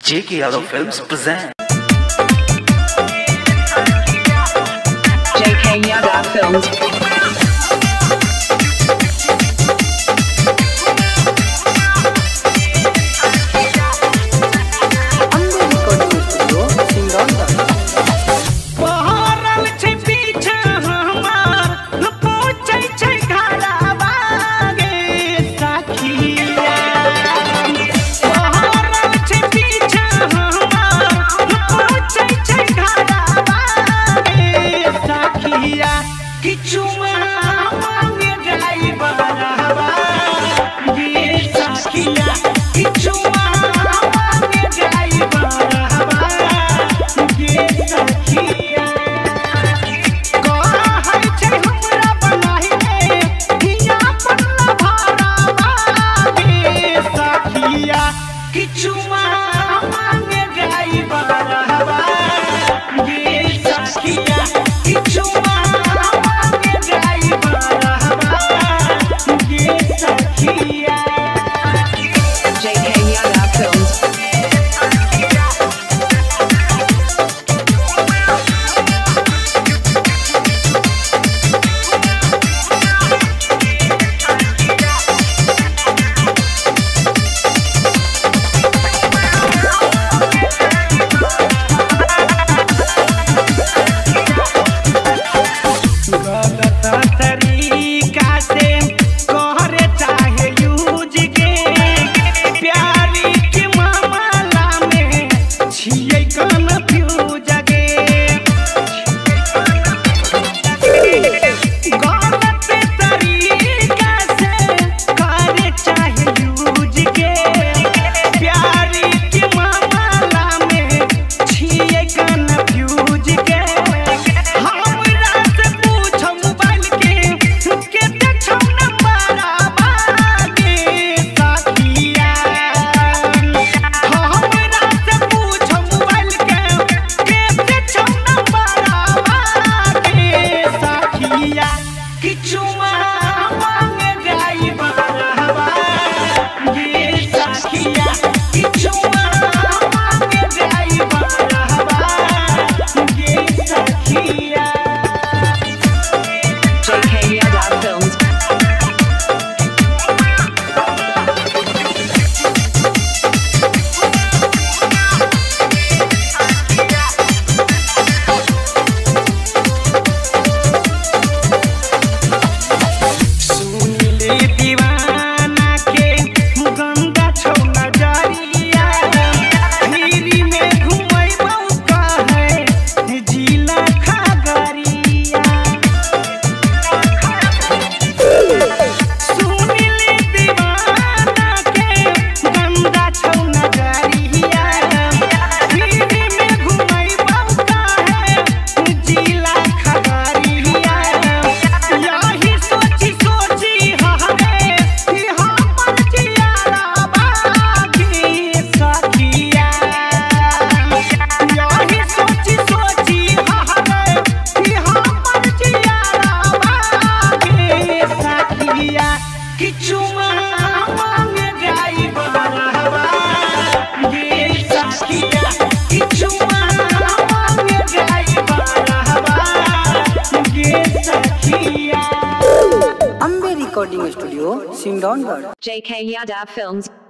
JK Yadav Films present JK Yadav Films. Chumma Mange Driverva, ये Sakhiya, Chumma Mange Driverva, ये Sakhiya। कहाँ है हमरा बनाई रे, हिया पन्ना भरावा, ये Sakhiya, Chumma Mange Driverva, ये Sakhiya, Chumma JK Yadav Films. Chumma Mange Driverva, ये Sakhiya, Chumma Mange Driverva, ये Sakhiya। JK Yadav Films. Sunil दीवाना के गंगा छौ नजरिया, हीरी में घुमैबौ कहे जिला खगड़िया। सुनील दीवाना के गंगा छौ नजरिया, हीरी में घुमैबौ कहे जिला खगड़िया। यही सोची सोची हरे कि हमर जियारवा के सखिया। यही सोची सोची हरे कि हमर जियारवा के सखिया। कि चुम्मा मांगे ड्राइवरवा, ये सखिया, कि चुम्मा मांगे ड्राइवरवा, ये सखिया। Ambe Recording Studio, Sindongarh. JK Yadav Films.